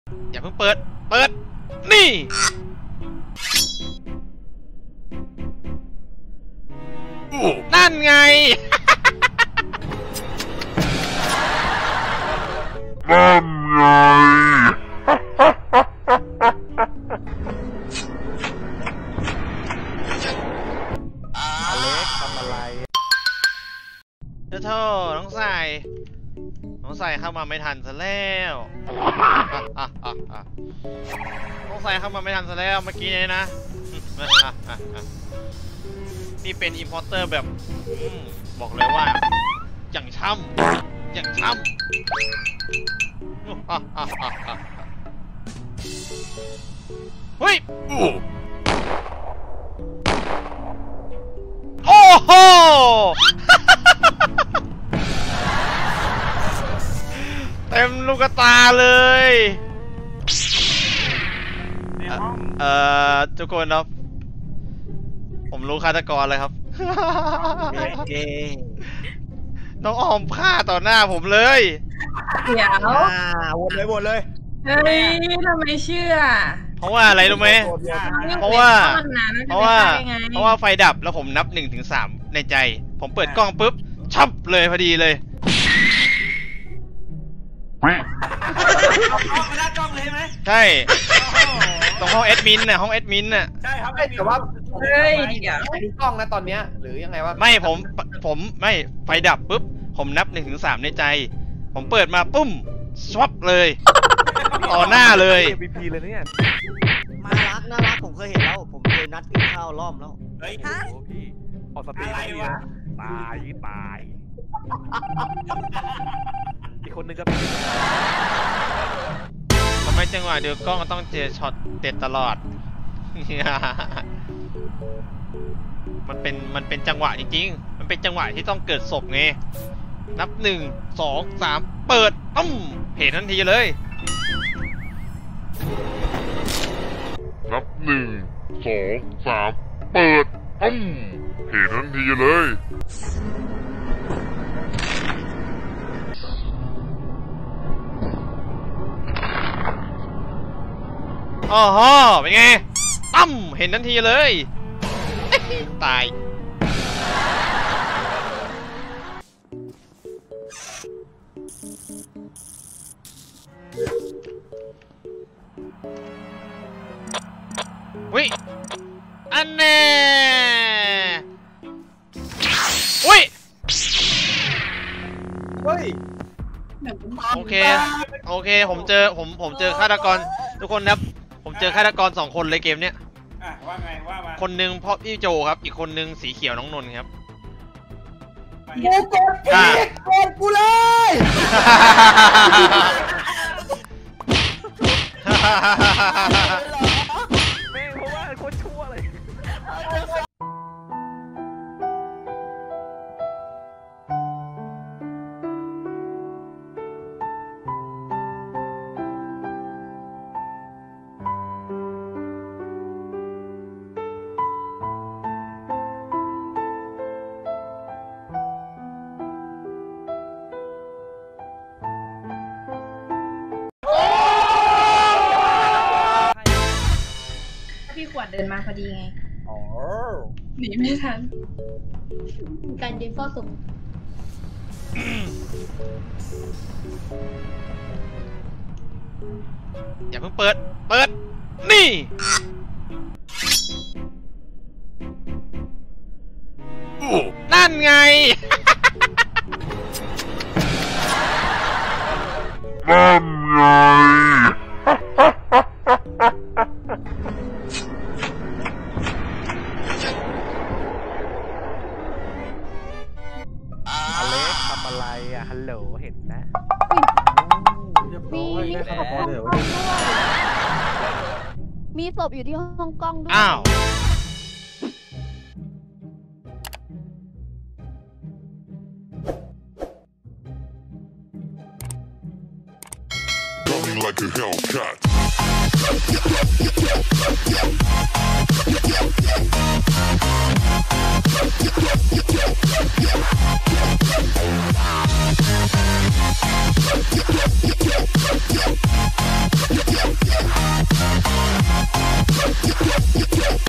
อย่าเพิ่งเปิดนี่นั่นไงนั่นไงอเล็กทำอะไรเจ้าน้องใส่เข้ามาไม่ทันซะแล้วน้องใส่เข้ามาไม่ทันซะแล้วเมื่อกี้เนี่ยนะนี่เป็นอิมพอร์เตอร์แบบบอกเลยว่าอย่างช่ำเฮ้ยโอ้โหเต็มลูกตาเลยทุกคนครับผมรู้ฆาตกรเลยครับน้องออมฆ่าต่อหน้าผมเลยเดี๋ยววนเลยเฮ้ยทำไมเชื่อเพราะว่าอะไรรู้ไหมเพราะว่าไฟดับแล้วผมนับ1 ถึง 3ในใจผมเปิดกล้องปุ๊บชับเลยพอดีเลยไม่ได้กล้องเลยใช่ไหมใช่ตรงห้องแอดมินน่ะใช่ครับแต่ว่าเฮ้ยเดี๋ยวไม่มีกล้องนะตอนเนี้ยหรือยังไงวะไม่ผมไม่ไฟดับปุ๊บผมนับ1 ถึง 3ในใจผมเปิดมาปุ้มชับเลยต่อหน้าเลย MVP เลยเนี่ยน่ารักผมเคยเห็นแล้วผมเคยนัดกินข้าวล้อมแล้วเฮ้ยพี่ออกสตรีมอะไรวะตายอีกคนนึงก็เป็นทำไมจังหวะเดียวกล้องก็ต้องเจอช็อตเด็ดตลอดมันเป็นจังหวะจริงๆมันเป็นจังหวะที่ต้องเกิดศพไงนับ1 2 3เปิดเห็นทันทีเลยนับ1 2 3เปิดเห็นทันทีเลยอ๋อเป็นไงเห็นทันทีเลยตายวิอันแน่วิโอเคผมเจอฆาตกรทุกคนครับผมเจอฆาตกร2 คนเลยเกมเนี้ยว่าไงว่ามาคนหนึ่งพ่อพี่โจครับอีกคนหนึ่งสีเขียวน้องนนท์ครับกูกดกูเลยแม่งเพราะว่าโคตรชั่วเลยพี่ขวดเดินมาพอดีไงอ๋อหนีไม่ทันการเดฟอลตุ่มอย่าเพิ่งเปิดนี่นั่นไงนั่นไงอเล็กทำอะไรอะฮัลโหลเห็นนะมีศพอยู่ที่ห้องกล้องด้วยอ้าว like a Hellcat